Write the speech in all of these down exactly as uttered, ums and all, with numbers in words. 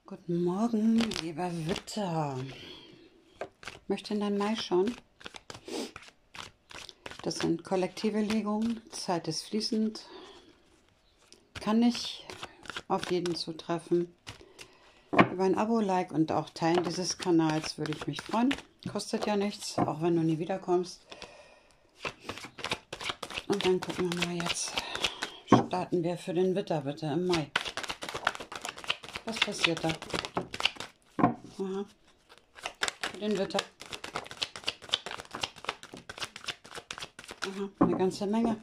Guten Morgen, lieber Witter. Möchte in dein Mai schauen? Das sind kollektive Legungen. Zeit ist fließend. Kann nicht auf jeden zutreffen. Über ein Abo, Like und auch Teilen dieses Kanals würde ich mich freuen. Kostet ja nichts, auch wenn du nie wiederkommst. Und dann gucken wir mal jetzt. Starten wir für den Witter, bitte, im Mai. Was passiert da? Aha. Für den Witter. Aha, eine ganze Menge.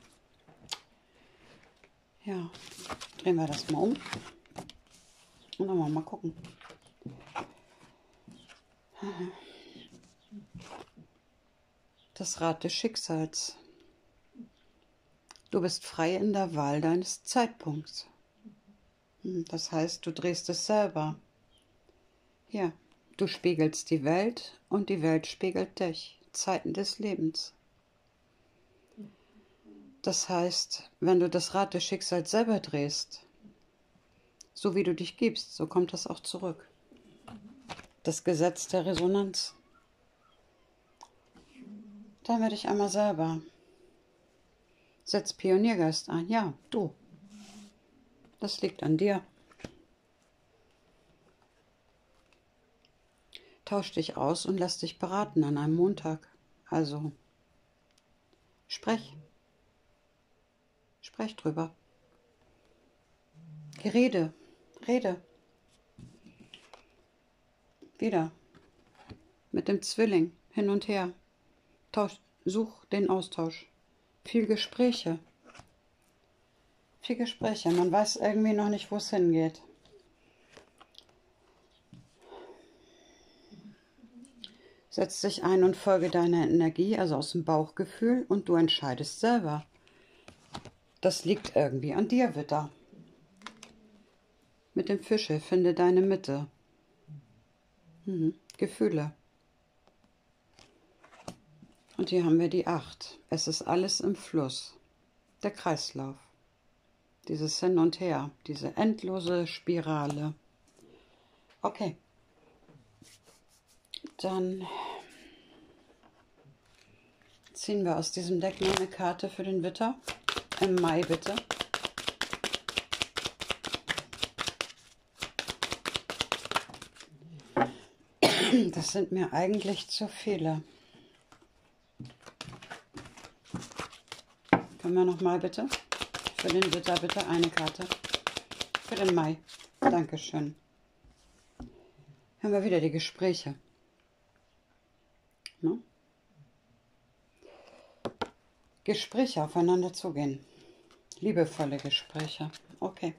Ja, drehen wir das mal um. Und dann mal gucken. Das Rad des Schicksals. Du bist frei in der Wahl deines Zeitpunkts. Das heißt, du drehst es selber. Ja, du spiegelst die Welt und die Welt spiegelt dich. Zeiten des Lebens. Das heißt, wenn du das Rad des Schicksals selber drehst, so wie du dich gibst, so kommt das auch zurück. Das Gesetz der Resonanz. Dann werde ich einmal selber. Setz Pioniergeist ein. Ja, du. Das liegt an dir. Tausch dich aus und lass dich beraten an einem Montag. Also, sprech. Sprech drüber. Rede. Rede. Wieder. Mit dem Zwilling. Hin und her. Tausch. Such den Austausch. Viel Gespräche. Viel Gespräche. Man weiß irgendwie noch nicht, wo es hingeht. Setz dich ein und folge deiner Energie, also aus dem Bauchgefühl, und du entscheidest selber. Das liegt irgendwie an dir, Witter. Mit dem Fische finde deine Mitte. Mhm. Gefühle. Und hier haben wir die Acht. Es ist alles im Fluss. Der Kreislauf. Dieses Hin und Her. Diese endlose Spirale. Okay. Dann ziehen wir aus diesem Deck noch eine Karte für den Witter. Im Mai bitte. Das sind mir eigentlich zu viele. Können wir noch mal bitte? Für den Witter bitte eine Karte. Für den Mai. Dankeschön. Haben wir wieder die Gespräche. Ne? Gespräche aufeinander zugehen. Liebevolle Gespräche. Okay.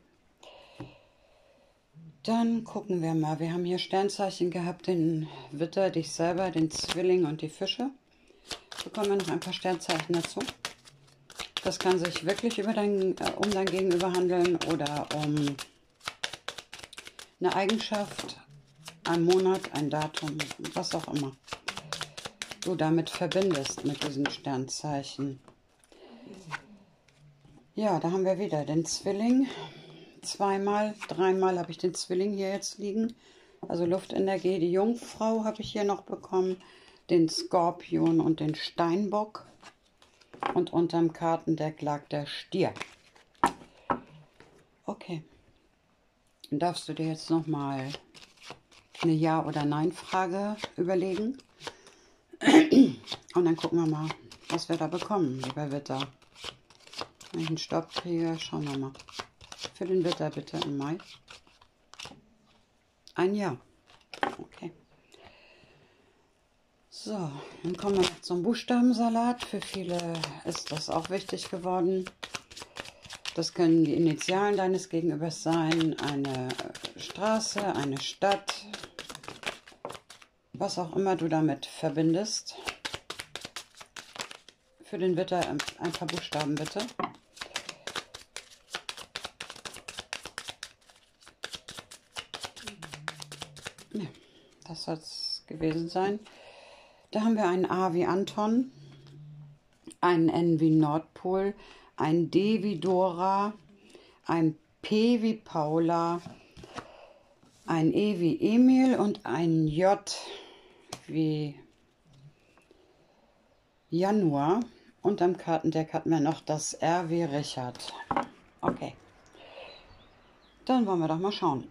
Dann gucken wir mal. Wir haben hier Sternzeichen gehabt, den Witter, dich selber, den Zwilling und die Fische. Bekommen wir noch ein paar Sternzeichen dazu. Das kann sich wirklich über dein, äh, um dein Gegenüber handeln oder um eine Eigenschaft, ein Monat, ein Datum, was auch immer du damit verbindest mit diesen Sternzeichen. Ja, da haben wir wieder den Zwilling. Zweimal, dreimal habe ich den Zwilling hier jetzt liegen. Also Luftenergie. Die Jungfrau habe ich hier noch bekommen. Den Skorpion und den Steinbock. Und unterm Kartendeck lag der Stier. Okay. Dann darfst du dir jetzt nochmal eine Ja- oder Nein-Frage überlegen. Und dann gucken wir mal, was wir da bekommen, lieber Witter. Wenn ich einen Stopp kriege, schauen wir mal. Für den Witter bitte im Mai. Ein Ja. Okay. So, dann kommen wir zum Buchstabensalat. Für viele ist das auch wichtig geworden. Das können die Initialen deines Gegenübers sein, eine Straße, eine Stadt, was auch immer du damit verbindest. Für den Witter ein paar Buchstaben bitte. Ja, das soll es gewesen sein. Da haben wir ein A wie Anton, ein N wie Nordpol, ein D wie Dora, ein P wie Paula, ein E wie Emil und ein J wie Januar. Und am Kartendeck hatten wir noch das R wie Richard. Okay. Dann wollen wir doch mal schauen.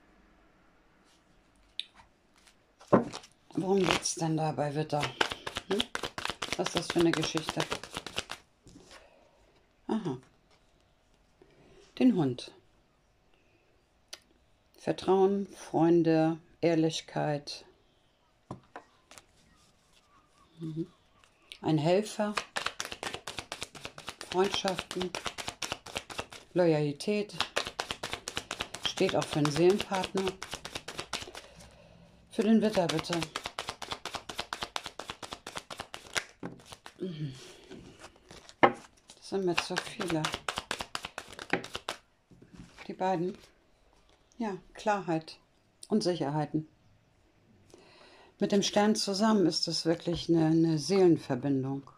Worum geht es denn da bei Witter? Hm? Was ist das für eine Geschichte? Aha. Den Hund. Vertrauen, Freunde, Ehrlichkeit. Mhm. Ein Helfer. Freundschaften. Loyalität. Steht auch für einen Seelenpartner. Für den Witter bitte. Mhm. Das sind mir zu viele. Die beiden. Ja, Klarheit und Sicherheiten. Mit dem Stern zusammen ist es wirklich eine, eine Seelenverbindung.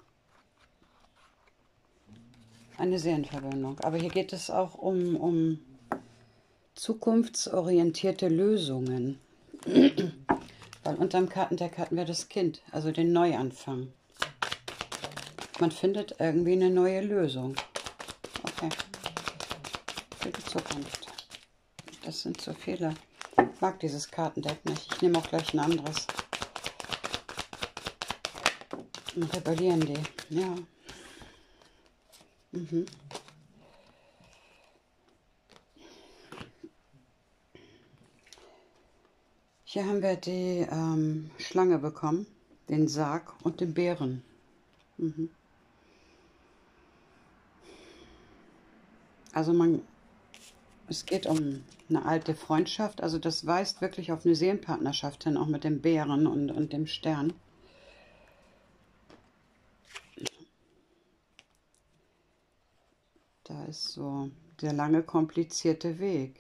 Eine Seelenverbindung. Aber hier geht es auch um, um zukunftsorientierte Lösungen. Weil unterm Kartendeck hatten wir das Kind, also den Neuanfang. Man findet irgendwie eine neue Lösung. Okay. Für die Zukunft. Das sind so viele. Ich mag dieses Kartendeck nicht. Ich nehme auch gleich ein anderes. Und rebellieren die. Ja. Mhm. Hier haben wir die ähm, Schlange bekommen, den Sarg und den Bären. Mhm. Also man, es geht um eine alte Freundschaft, also das weist wirklich auf eine Seelenpartnerschaft hin, auch mit dem Bären und, und dem Stern. Da ist so der lange, komplizierte Weg.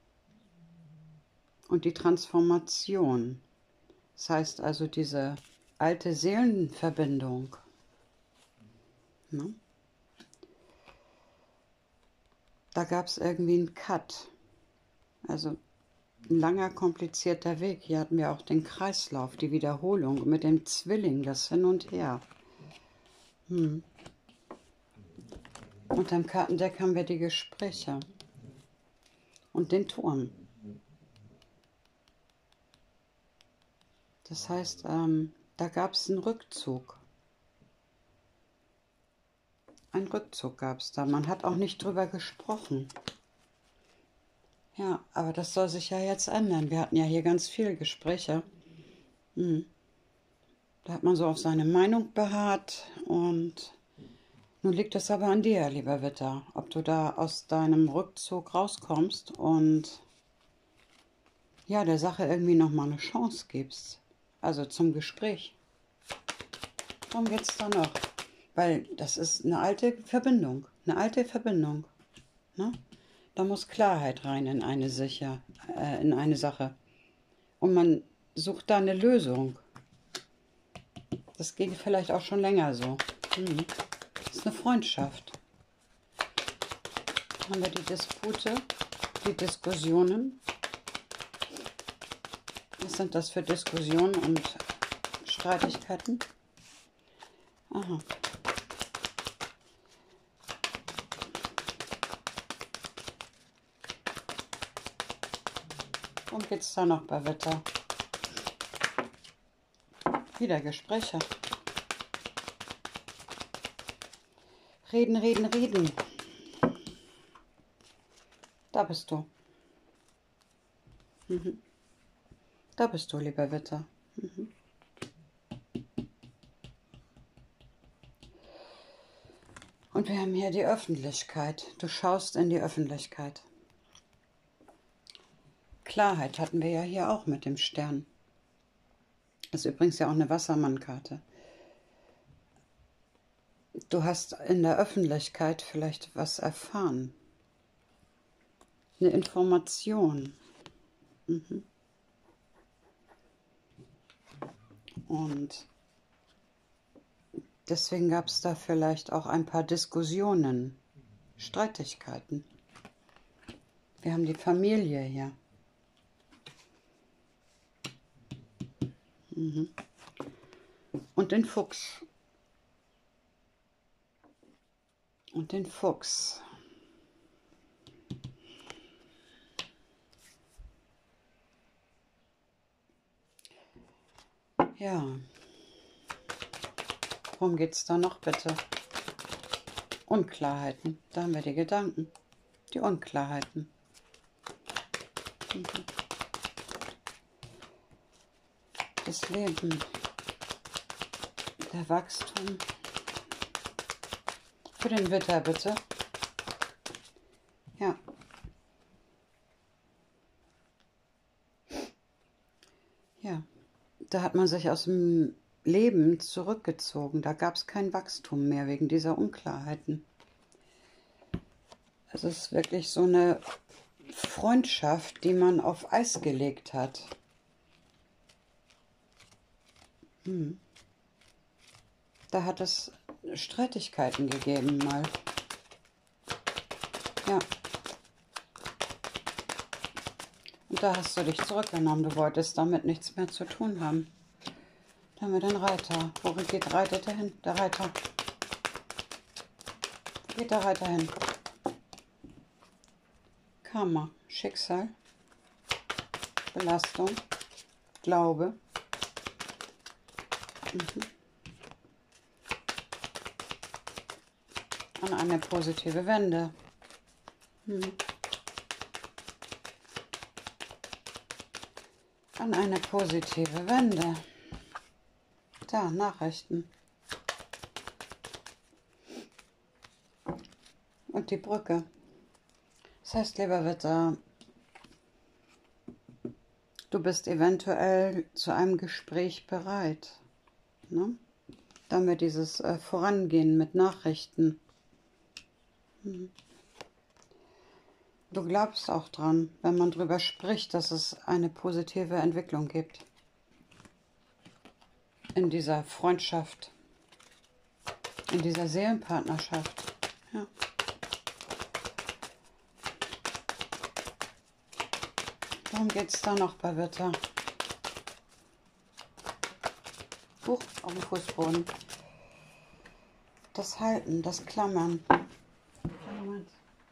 Und die Transformation. Das heißt also diese alte Seelenverbindung. Ne? Da gab es irgendwie einen Cut. Also ein langer, komplizierter Weg. Hier hatten wir auch den Kreislauf, die Wiederholung mit dem Zwilling, das Hin und Her. Hm. Und am Kartendeck haben wir die Gespräche und den Turm. Das heißt, ähm, da gab es einen Rückzug. Ein Rückzug gab es da. Man hat auch nicht drüber gesprochen. Ja, aber das soll sich ja jetzt ändern. Wir hatten ja hier ganz viele Gespräche. Hm. Da hat man so auf seine Meinung beharrt und nun liegt es aber an dir, lieber Witter, ob du da aus deinem Rückzug rauskommst und ja, der Sache irgendwie nochmal eine Chance gibst. Also zum Gespräch. Worum geht es da noch? Weil das ist eine alte Verbindung. Eine alte Verbindung. Ne? Da muss Klarheit rein in eine, Sicher, äh, in eine Sache. Und man sucht da eine Lösung. Das geht vielleicht auch schon länger so. Hm. Das ist eine Freundschaft. Dann haben wir die Dispute, die Diskussionen. Was sind das für Diskussionen und Streitigkeiten? Aha. Worum geht es da noch bei Wetter? Wieder Gespräche. Reden, reden, reden. Da bist du. Mhm. Da bist du, lieber Witter. Mhm. Und wir haben hier die Öffentlichkeit. Du schaust in die Öffentlichkeit. Klarheit hatten wir ja hier auch mit dem Stern. Das ist übrigens ja auch eine Wassermannkarte. Du hast in der Öffentlichkeit vielleicht was erfahren. Eine Information. Mhm. Und deswegen gab es da vielleicht auch ein paar Diskussionen, Streitigkeiten. Wir haben die Familie hier. Mhm. Und den Fuchs. Und den Fuchs. Ja. Worum geht es da noch bitte? Unklarheiten. Da haben wir die Gedanken. Die Unklarheiten. Mhm. Das Leben. Der Wachstum. Für den Witter bitte. Ja. Ja. Da hat man sich aus dem Leben zurückgezogen. Da gab es kein Wachstum mehr wegen dieser Unklarheiten. Es ist wirklich so eine Freundschaft, die man auf Eis gelegt hat. Hm. Da hat es Streitigkeiten gegeben mal. Ja. Und da hast du dich zurückgenommen. Du wolltest damit nichts mehr zu tun haben. Da haben wir den Reiter. Wo geht reitet der hin? Der Reiter. Wo geht der Reiter hin? Karma, Schicksal, Belastung, Glaube. Mhm. An eine positive Wende. Mhm. An eine positive Wende. Da, Nachrichten. Und die Brücke. Das heißt, lieber Witter, du bist eventuell zu einem Gespräch bereit. Ne? Dann wir dieses äh, Vorangehen mit Nachrichten. Mhm. Du glaubst auch dran, wenn man drüber spricht, dass es eine positive Entwicklung gibt. In dieser Freundschaft. In dieser Seelenpartnerschaft. Ja. Worum geht es da noch bei Witter? Buch auf dem Fußboden. Das Halten, das Klammern. Moment.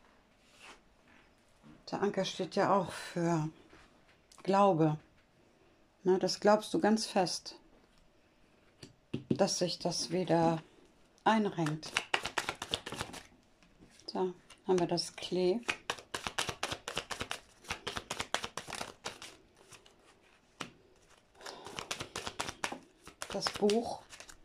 Der Anker steht ja auch für Glaube. Na, das glaubst du ganz fest, dass sich das wieder einrenkt. Da haben wir das Klee. Das Buch.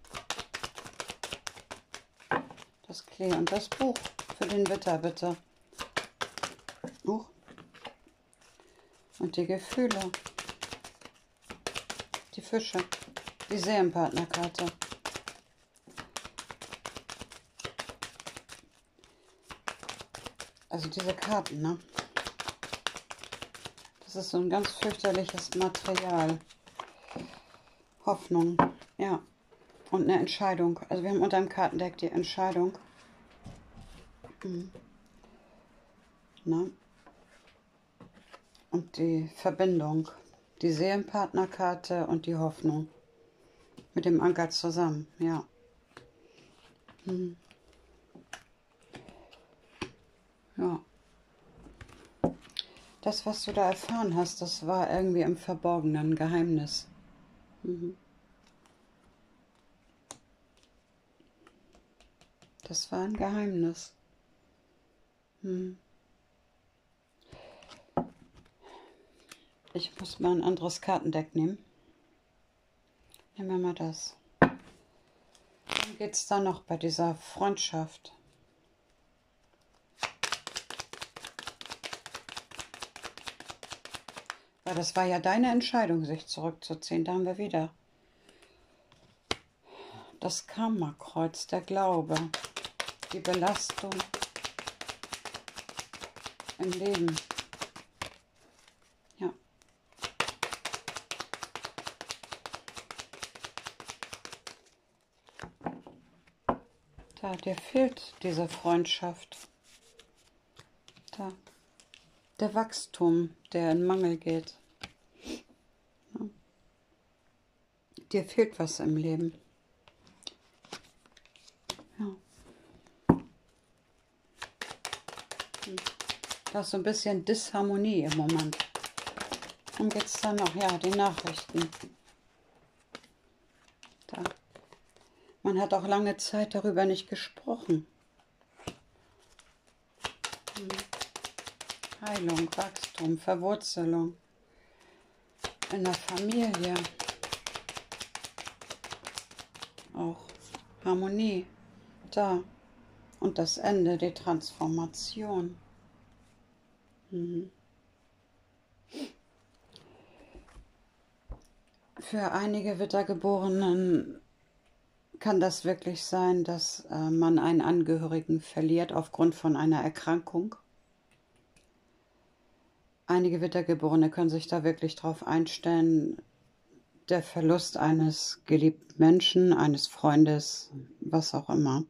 Das Klee und das Buch für den Witter, bitte. Buch. Und die Gefühle. Die Fische. Die Seelenpartnerkarte. Also diese Karten, ne? Das ist so ein ganz fürchterliches Material. Hoffnung, ja. Und eine Entscheidung. Also wir haben unter dem Kartendeck die Entscheidung. Mhm. Ne? Und die Verbindung. Die Seelenpartnerkarte und die Hoffnung. Mit dem Anker zusammen, ja. Mhm. Ja. Das, was du da erfahren hast, das war irgendwie im Verborgenen, Geheimnis. Mhm. Das war ein Geheimnis. Mhm. Ich muss mal ein anderes Kartendeck nehmen. Nehmen wir mal das. Worum geht es da noch bei dieser Freundschaft? Weil das war ja deine Entscheidung, sich zurückzuziehen. Da haben wir wieder das Karma-Kreuz, der Glaube, die Belastung im Leben. Ja. Da, dir fehlt diese Freundschaft. Da. Der Wachstum, der in Mangel geht. Ja. Dir fehlt was im Leben. Ja. Da ist so ein bisschen Disharmonie im Moment. Worum geht es dann noch? Ja, die Nachrichten. Da. Man hat auch lange Zeit darüber nicht gesprochen. Hm. Heilung, Wachstum, Verwurzelung in der Familie. Auch Harmonie. Da. Und das Ende, die Transformation. Mhm. Für einige Wittergeborenen kann das wirklich sein, dass äh, man einen Angehörigen verliert aufgrund von einer Erkrankung. Einige Wittergeborene können sich da wirklich drauf einstellen, der Verlust eines geliebten Menschen, eines Freundes, was auch immer.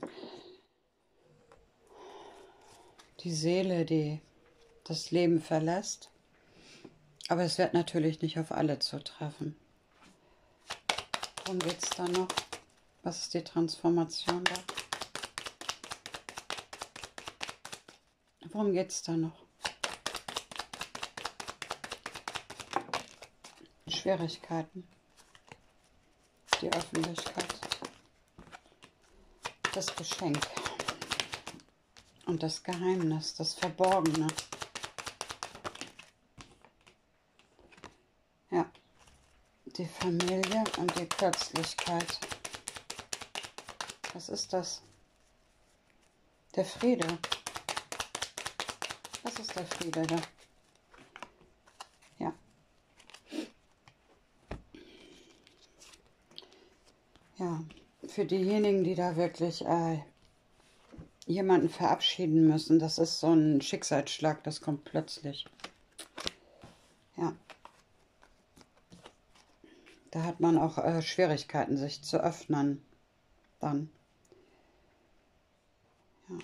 Die Seele, die das Leben verlässt. Aber es wird natürlich nicht auf alle zutreffen. Worum geht es da noch? Was ist die Transformation da? Worum geht es da noch? Schwierigkeiten. Die Öffentlichkeit. Das Geschenk. Und das Geheimnis, das Verborgene. Ja. Die Familie und die Plötzlichkeit. Was ist das? Der Friede. Was ist der Friede da? Ja. Ja, für diejenigen, die da wirklich äh, jemanden verabschieden müssen, das ist so ein Schicksalsschlag, das kommt plötzlich. Ja. Da hat man auch äh, Schwierigkeiten, sich zu öffnen. Dann. Ja.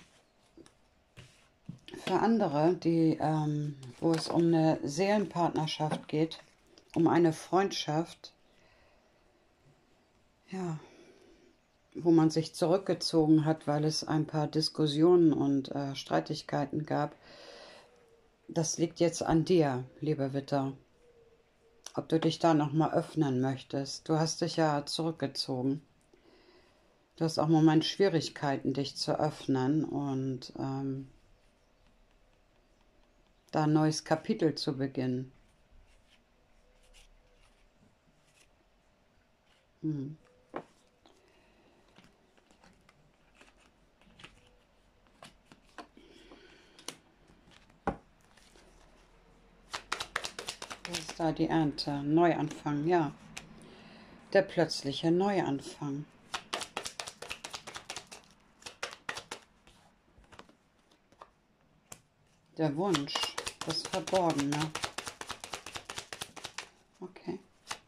Für andere, die, ähm, wo es um eine Seelenpartnerschaft geht, um eine Freundschaft, ja, wo man sich zurückgezogen hat, weil es ein paar Diskussionen und äh, Streitigkeiten gab, das liegt jetzt an dir, lieber Witter. Ob du dich da nochmal öffnen möchtest. Du hast dich ja zurückgezogen. Du hast auch im Moment Schwierigkeiten, dich zu öffnen und ähm, da ein neues Kapitel zu beginnen. Hm. Was ist da die Ernte? Neuanfang, ja. Der plötzliche Neuanfang. Der Wunsch, das Verborgene. Okay.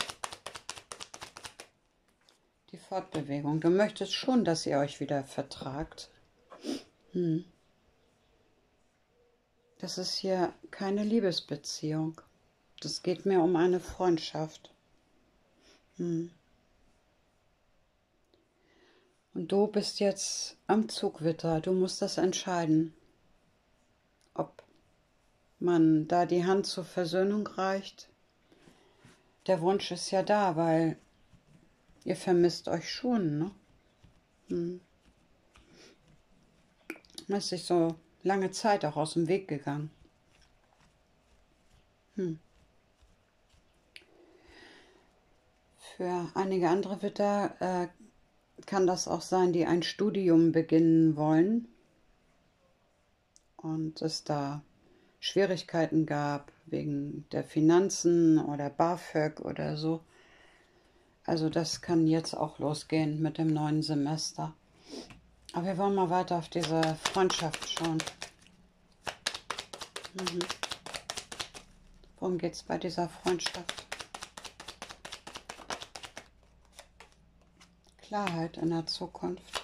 Die Fortbewegung. Du möchtest schon, dass ihr euch wieder vertragt. Hm. Das ist hier keine Liebesbeziehung. Das geht mir um eine Freundschaft. Hm. Und du bist jetzt am Zugwitter. Du musst das entscheiden, ob man da die Hand zur Versöhnung reicht. Der Wunsch ist ja da, weil ihr vermisst euch schon, ne? Hm. Man ist sich so lange Zeit auch aus dem Weg gegangen. Hm. Für einige andere Witter äh, kann das auch sein, die ein Studium beginnen wollen und es da Schwierigkeiten gab wegen der Finanzen oder BAföG oder so. Also das kann jetzt auch losgehen mit dem neuen Semester. Aber wir wollen mal weiter auf diese Freundschaft schauen. Mhm. Worum geht es bei dieser Freundschaft? Klarheit in der Zukunft.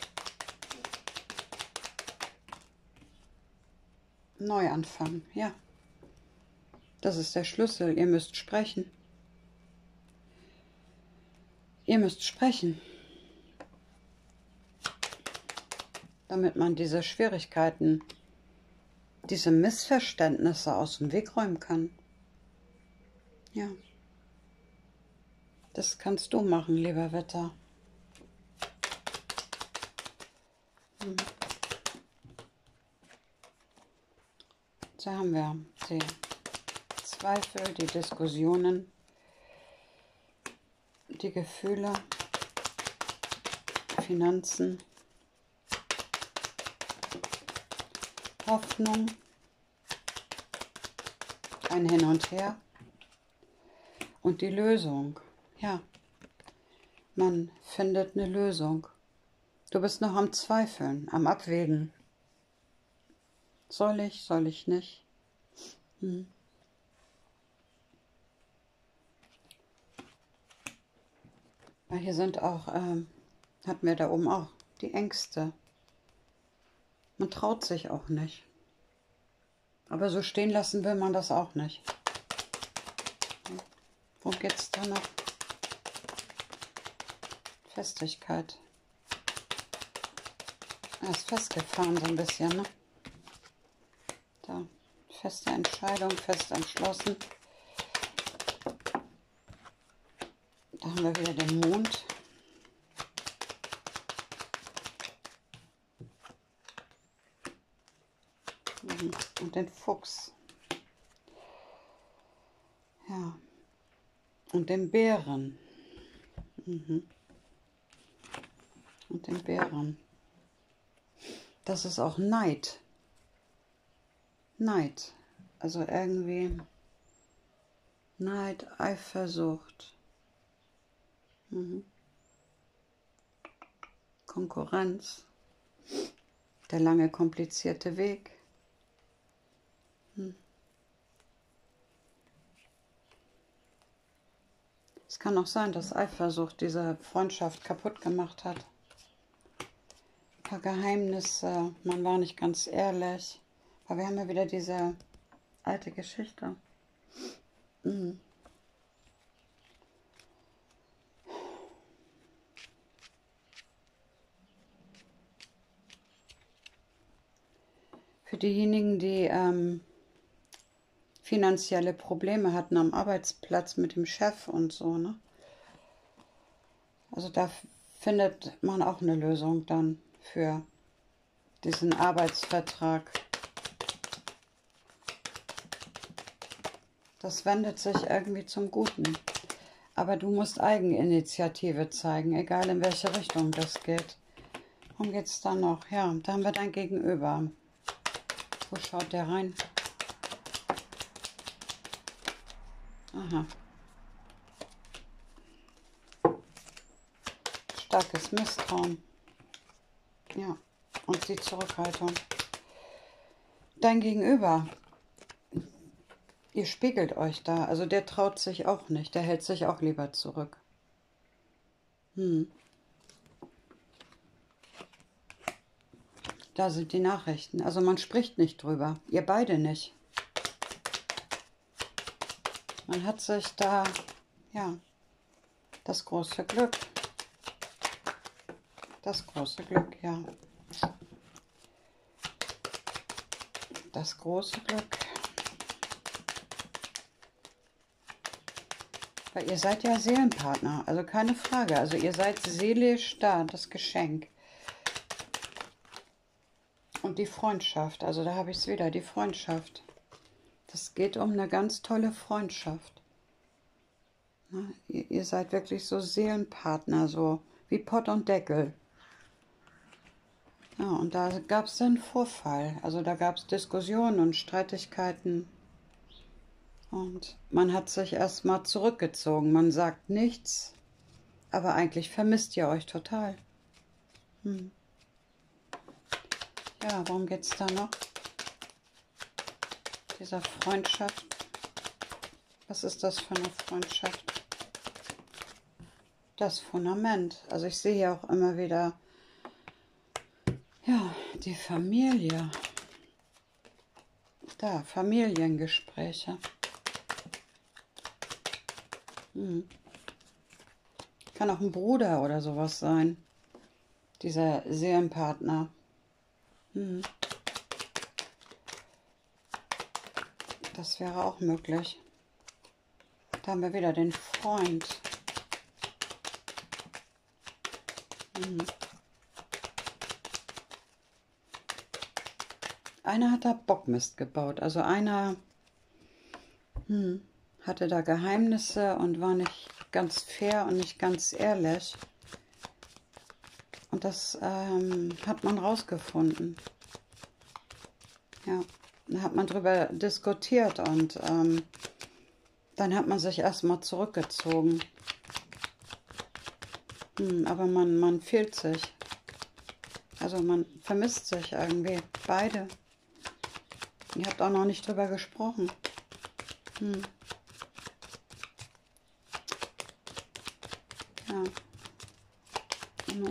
Neuanfang, ja. Das ist der Schlüssel. Ihr müsst sprechen. Ihr müsst sprechen, damit man diese Schwierigkeiten, diese Missverständnisse aus dem Weg räumen kann. Ja, das kannst du machen, lieber Wetter. Hm. So haben wir die Zweifel, die Diskussionen, die Gefühle, Finanzen, Hoffnung, ein Hin und Her und die Lösung. Ja, man findet eine Lösung. Du bist noch am Zweifeln, am Abwägen. Soll ich, soll ich nicht? Hm. Ja, hier sind auch, ähm, hatten wir da oben auch, die Ängste. Man traut sich auch nicht. Aber so stehen lassen will man das auch nicht. Worum geht es da noch? Festigkeit. Er ist festgefahren so ein bisschen, ne? Da, feste Entscheidung, fest entschlossen. Da haben wir wieder den Mond. Und den Fuchs. Ja. Und den Bären. Mhm. Und den Bären. Das ist auch Neid. Neid. Also irgendwie Neid, Eifersucht. Mhm. Konkurrenz. Der lange, komplizierte Weg. Hm. Es kann auch sein, dass Eifersucht diese Freundschaft kaputt gemacht hat. Ein paar Geheimnisse, man war nicht ganz ehrlich. Aber wir haben ja wieder diese alte Geschichte. Mhm. Für diejenigen, die ähm, finanzielle Probleme hatten am Arbeitsplatz mit dem Chef und so, ne? Also da findet man auch eine Lösung dann für diesen Arbeitsvertrag. Das wendet sich irgendwie zum Guten. Aber du musst Eigeninitiative zeigen, egal in welche Richtung das geht. Worum geht es da noch? Ja, da haben wir dein Gegenüber. Wo schaut der rein? Aha. Starkes Misstrauen. Ja, und die Zurückhaltung. Dein Gegenüber. Ihr spiegelt euch da. Also der traut sich auch nicht. Der hält sich auch lieber zurück. Hm. Da sind die Nachrichten. Also man spricht nicht drüber. Ihr beide nicht. Man hat sich da, ja, das große Glück. Das große Glück, ja. Das große Glück. Weil ihr seid ja Seelenpartner, also keine Frage. Also ihr seid seelisch da, das Geschenk. Und die Freundschaft, also da habe ich es wieder, die Freundschaft. Das geht um eine ganz tolle Freundschaft. Na, ihr, ihr seid wirklich so Seelenpartner, so wie Pott und Deckel. Ja, und da gab es einen Vorfall. Also da gab es Diskussionen und Streitigkeiten. Und man hat sich erstmal zurückgezogen. Man sagt nichts, aber eigentlich vermisst ihr euch total. Hm. Ja, worum geht es da noch? Dieser Freundschaft. Was ist das für eine Freundschaft? Das Fundament. Also ich sehe hier auch immer wieder, ja, die Familie. Da, Familiengespräche. Hm. Kann auch ein Bruder oder sowas sein. Dieser Seelenpartner. Hm. Das wäre auch möglich. Da haben wir wieder den Freund. Hm. Einer hat da Bockmist gebaut. Also einer hm, hatte da Geheimnisse und war nicht ganz fair und nicht ganz ehrlich. Und das ähm, hat man rausgefunden. Ja, da hat man drüber diskutiert und ähm, dann hat man sich erstmal zurückgezogen. Hm, aber man, man fehlt sich. Also man vermisst sich irgendwie. Beide. Ihr habt auch noch nicht drüber gesprochen. Hm. Ja. Genau.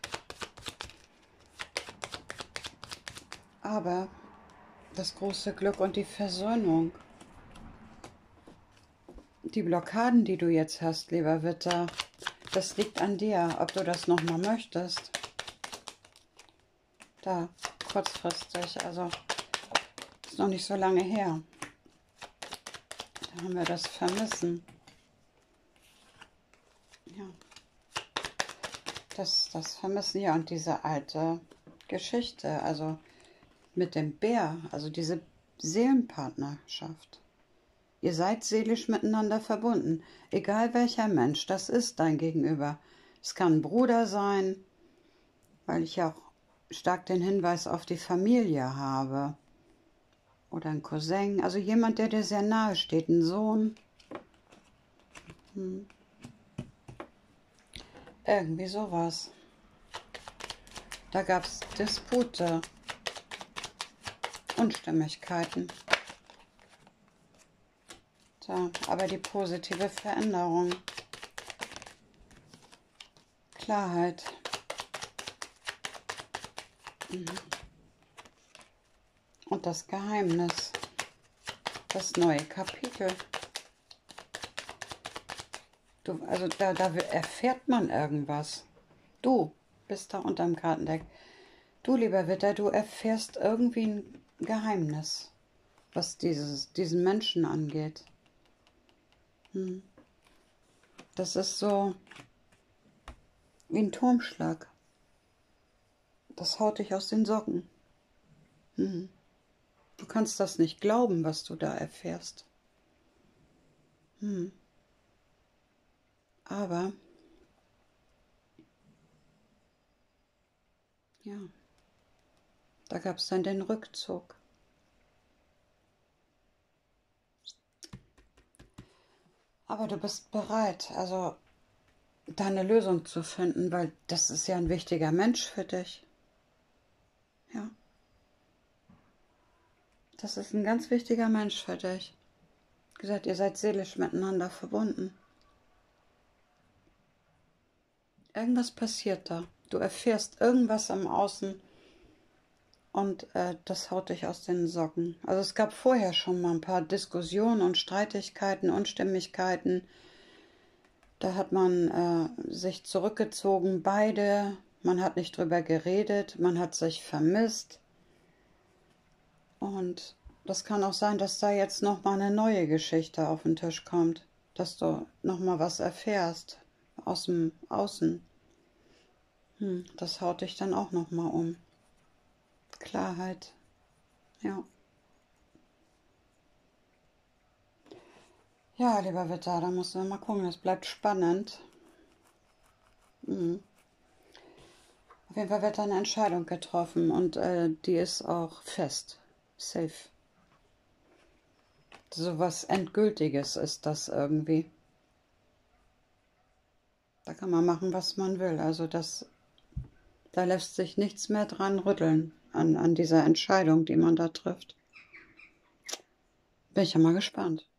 Aber das große Glück und die Versöhnung. Die Blockaden, die du jetzt hast, lieber Witter, das liegt an dir, ob du das nochmal möchtest. Da, kurzfristig, also ist noch nicht so lange her. Da haben wir das Vermissen. Ja. Das, das Vermissen, ja, und diese alte Geschichte, also mit dem Bär, also diese Seelenpartnerschaft. Ihr seid seelisch miteinander verbunden, egal welcher Mensch das ist, dein Gegenüber. Es kann ein Bruder sein, weil ich ja auch stark den Hinweis auf die Familie habe. Oder ein Cousin, also jemand, der dir sehr nahe steht, ein Sohn. Hm. Irgendwie sowas. Da gab es Dispute, Unstimmigkeiten. So, aber die positive Veränderung, Klarheit. Mhm. Und das Geheimnis, das neue Kapitel. Du, also da, da erfährt man irgendwas. Du bist da unterm Kartendeck. Du, lieber Witter, du erfährst irgendwie ein Geheimnis, was dieses, diesen Menschen angeht. Hm. Das ist so wie ein Turmschlag. Das haut dich aus den Socken. Hm. Du kannst das nicht glauben, was du da erfährst. Hm. Aber, ja, da gab es dann den Rückzug. Aber du bist bereit, also da eine Lösung zu finden, weil das ist ja ein wichtiger Mensch für dich. Ja. Das ist ein ganz wichtiger Mensch für dich. Wie gesagt, ihr seid seelisch miteinander verbunden. Irgendwas passiert da. Du erfährst irgendwas am Außen und äh, das haut dich aus den Socken. Also es gab vorher schon mal ein paar Diskussionen und Streitigkeiten, Unstimmigkeiten. Da hat man äh, sich zurückgezogen, beide. Man hat nicht drüber geredet, man hat sich vermisst. Und das kann auch sein, dass da jetzt nochmal eine neue Geschichte auf den Tisch kommt. Dass du nochmal was erfährst aus dem Außen. Hm, das haut dich dann auch nochmal um. Klarheit. Ja. Ja, lieber Witter, da musst du mal gucken. Es bleibt spannend. Hm. Auf jeden Fall wird da eine Entscheidung getroffen und äh, die ist auch fest. Safe. So was Endgültiges ist das irgendwie. Da kann man machen, was man will. Also das, da lässt sich nichts mehr dran rütteln an, an dieser Entscheidung, die man da trifft. Bin ich ja mal gespannt.